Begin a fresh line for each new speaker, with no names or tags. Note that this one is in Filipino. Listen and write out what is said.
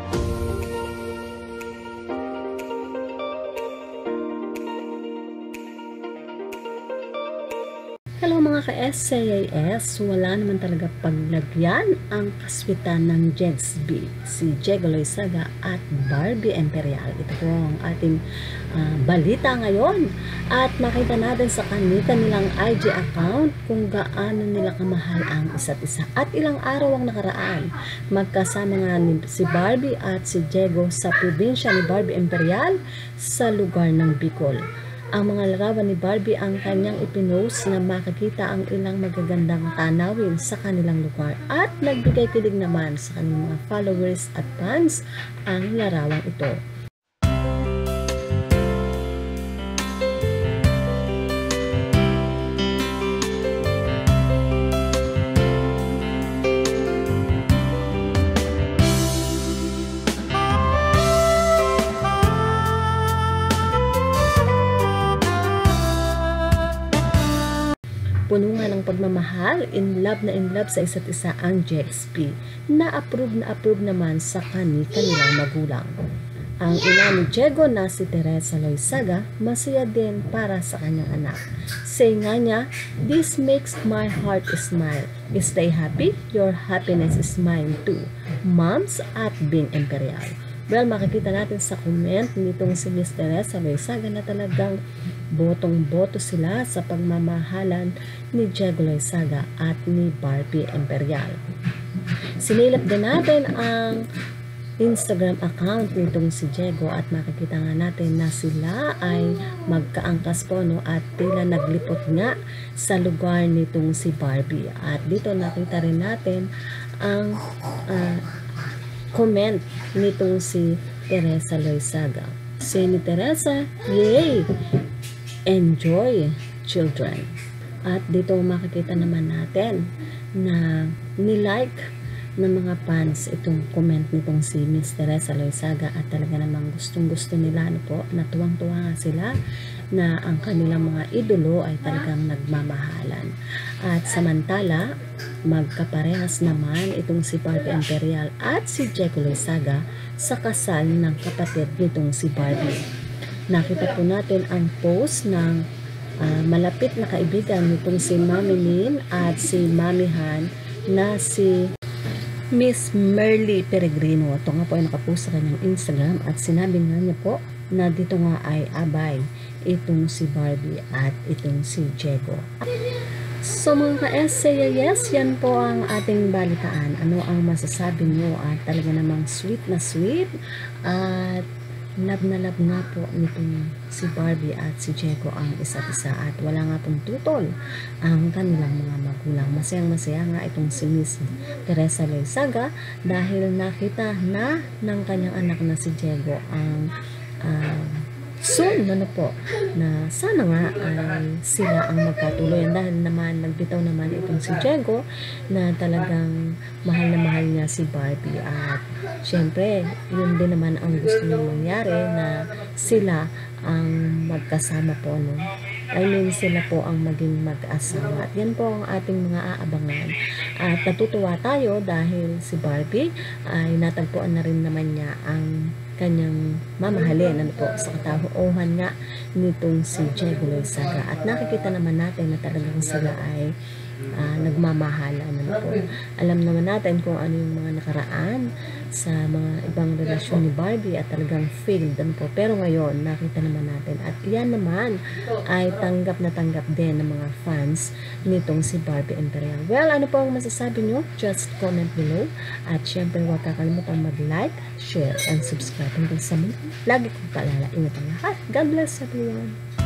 Hello mga ka-SCIS, wala naman talaga paglagyan ang kaswitan ng Jegsby, si Jego Loyzaga at Barbie Imperial. Ito po ang ating balita ngayon at makita natin sa kanilang IG account kung gaano nila kamahal ang isa't isa. At ilang araw ang nakaraan, magkasama nga si Barbie at si Jego sa probinsya ni Barbie Imperial sa lugar ng Bicol. Ang mga larawan ni Barbie ang kanyang ipinost na makikita ang ilang magagandang tanawin sa kanilang lugar at nagbigay kilig naman sa kanilang mga followers at fans ang larawang ito. Puno nga ng pagmamahal, in love sa isa't isa ang Jegsby, na approve naman sa kanilang magulang. Ang ina ni Jego na si Teresa Loyzaga, masaya din para sa kanyang anak. Say nga niya, "This makes my heart smile. Stay happy, your happiness is mine too. Moms at Bing Imperial." Well, makikita natin sa comment nitong si Miss Teresa Loyzaga na talagang botong-boto sila sa pagmamahalan ni Jego Loyzaga at ni Barbie Imperial. Sinilip din natin ang Instagram account nitong si Jego at makikita nga natin na sila ay magkaangkas po, no, at tila naglipot nga sa lugar nitong si Barbie. At dito nakita rin natin ang comment nitong si Teresa Loyzaga. Say ni Teresa, "Yay! Enjoy, children." At dito makikita naman natin na nilike ng mga fans itong comment nitong si Miss Teresa Loyzaga at talaga namang gustong-gusto nila, ano po, natuwang-tuwa nga sila na ang kanilang mga idolo ay talagang nagmamahalan. At samantala, magkaparehas naman itong si Barbie Imperial at si Jego Loyzaga sa kasal ng kapatid nitong si Barbie. Nakita po natin ang post ng malapit na kaibigan nitong si Mami Min at si Mami Han na si Miss Merly Peregrino. Ito nga po ay nakapost sa kanyang Instagram at sinabi nga niya po na dito nga ay abay itong si Barbie at itong si Jego. So mga ka-SCIS, yan po ang ating balitaan. Ano ang masasabi nyo? At talaga namang sweet na sweet at love na love nga po nitong si Barbie at si Jego ang isa't isa at wala nga pong tutol ang kanilang mga magulang. Masayang-masaya nga itong si Miss Teresa Loyzaga dahil nakita na ng kanyang anak na si Jego ang soon, ano po, na sana nga ay sila ang magkatuloyan dahil naman nagbitaw naman itong si Jego na talagang mahal na mahal niya si Barbie at syempre yun din naman ang gusto niyang mangyari na sila ang magkasama po, no? I mean, sila po ang maging mag-asawa at yan po ang ating mga aabangan at natutuwa tayo dahil si Barbie ay natagpuan na rin naman niya ang kanyang mamahalin, ano po, sa katauhan nga nitong si Jego Loyzaga at nakikita naman natin na talagang sila ay nagmamahalan, ano po. Alam naman natin kung ano yung mga nakaraan sa mga ibang relasyon ni Barbie at talagang failed, ano po. Pero ngayon nakita naman natin at yan naman ay tanggap na tanggap din ng mga fans nitong si Barbie Imperial. Well, ano po ang masasabi nyo? Just comment below at syempre huwag kakalimutan mag-like, share, and subscribe hanggang sa muli. Lagi kong paalala, ingat ang lahat. God bless everyone.